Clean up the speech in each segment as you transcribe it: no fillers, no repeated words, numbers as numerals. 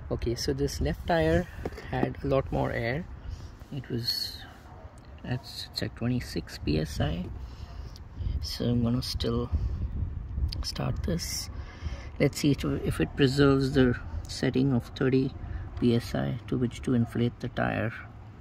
Okay, so this left tire had a lot more air. It's at 26 psi. So I'm gonna still start this. Let's see if it preserves the setting of 30 psi to which to inflate the tire.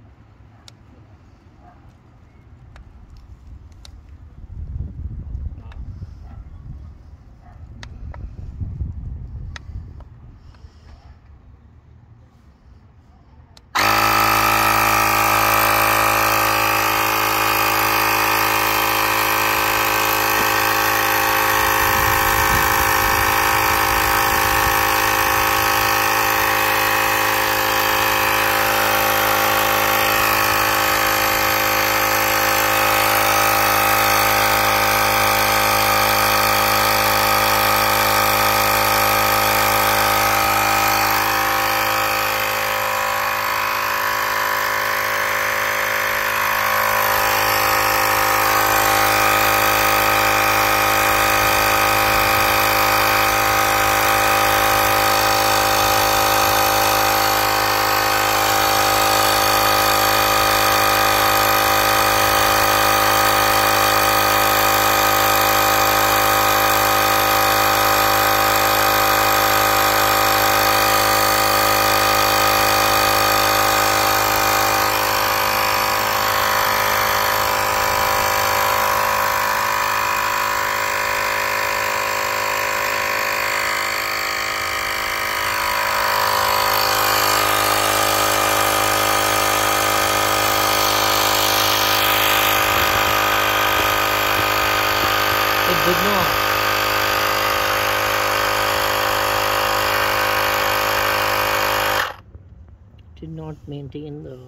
Did not maintain the,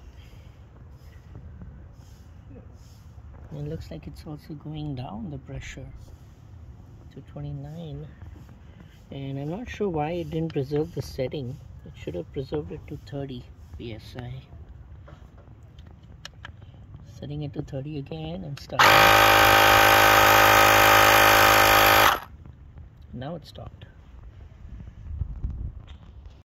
and it looks like it's also going down the pressure to 29, and I'm not sure why it didn't preserve the setting. It should have preserved it to 30 psi. Setting it to 30 again and starting. Now it stopped.